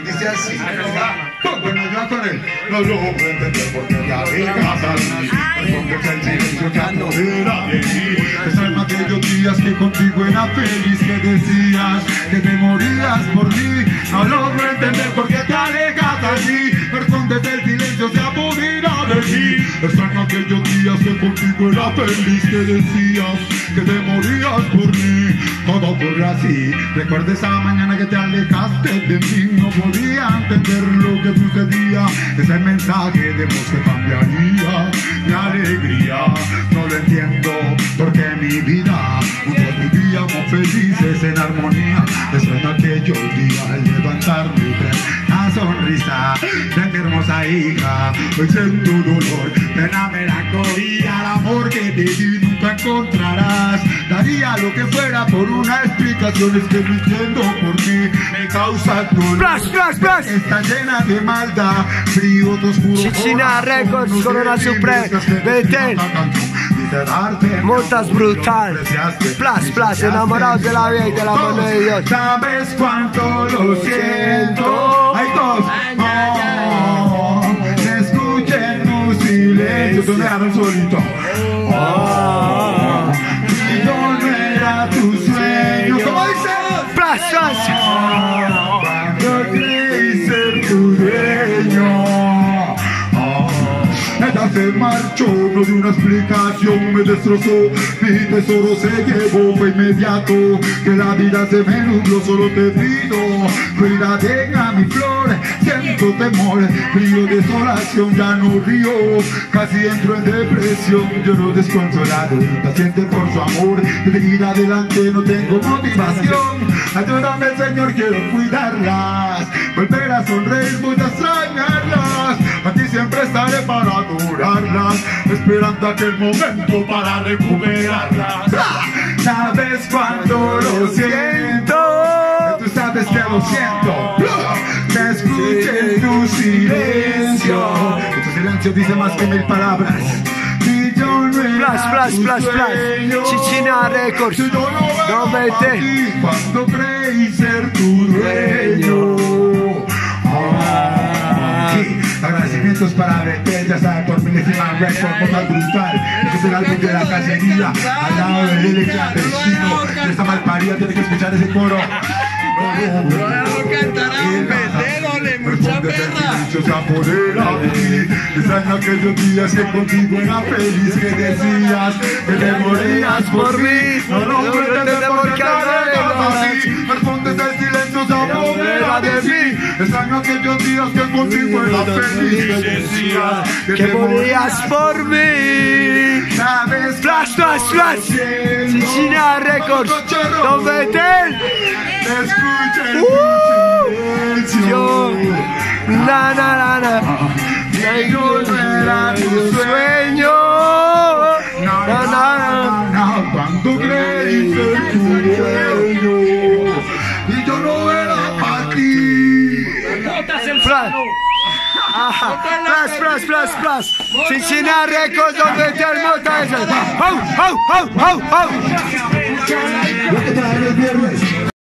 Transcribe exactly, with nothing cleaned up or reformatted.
Dice así. Bueno, yo con él no logro entender por qué te alejas así. Respondes el silencio que apodera de ti. Extraño aquellos días que contigo era feliz, que decías que te morías por mí. No logro entender por qué te alejas así. Respondes el silencio se apodera de ti. Extraño aquellos días que contigo era feliz, que decías que te morías por mí. Todo ocurre así. Recuerda esa mañana que te alejaste de mí. No podía entender lo que sucedía. Es el mensaje de voz que cambiaría mi alegría. No lo entiendo porque mi vida juntos vivíamos felices en armonía. Extraño aquellos días al levantarme y ver la sonrisa de mi hermosa hija. Hoy siento dolor, pena, melancolía. El amor que te di nunca encontrarás. Daría lo que fuera por una explicación. Es que no entiendo por qué me causa dolor. Flash, flash, flash. Está llena de maldad, frío, oscuro. Cicina Records, Corona Supreme, Betel. Montas brutal. Flash, flash, enamorados de la vida y de la mano de Dios. ¿Sabes cuánto lo siento? Hay dos. Oh, se escucha en un silencio. Te dejaron solito. Oh, y yo no era tu sueño. ¿Cómo dice? Flash, flash. Oh, cuando creí ser tu dueño. Ella se marchó, no dio una explicación, me destrozó, mi tesoro se llevó, fue inmediato, que la vida se me nubló, solo te pido, cuida, deja mi flor, siento temor, frío, desolación, ya no río, casi entro en depresión, lloro desconsolado, paciente por su amor, de seguir adelante no tengo motivación, ayúdame Señor, quiero cuidarlas, volver a sonreír, voy a extrañarlas, a ti siempre estaré para adorarlas, esperando aquel momento para recuperarlas. ¿Sabes cuánto lo siento? Tú sabes que lo siento. Te escuché en tu silencio. Tu silencio dice más que mil palabras. Y yo no era Flash, flash, tu flash, flash. sueño. Cicina Records. Si yo no No era vete. aquí, cuando creí ser tu dueño. Agradecimientos para Betel, ya saben, por milésima vez, por Montas Brutal. Este es el álbum de la cacería, al lado de Lele Clandestino. Esta malparida tiene que escuchar ese coro. No cantarán, Betel, mucha perra. Se apodera de ti. Extraño aquellos días que contigo era feliz, que decías que te morías por mí. No logro entender por qué te alejas así. Respondes el silencio, se apodera de mí. Extraño aquellos días que contigo era feliz, que decías Que morías por mí. ¿Sabes? Flash, flash, flash. Cicina Records. Don Betel. Te escucho en Uh, tu yo. silencio. Na, na, na, na. Y yo no era tu sueño. Na, na, na. No, cuando creí ser tu dueño. Y yo no era para ti. Flash. Ajá. Flash, flash, flash, flash. Cicina Records, Don Betel, Montas. ¡Au, au, au, au, au! Lo que trae el viernes.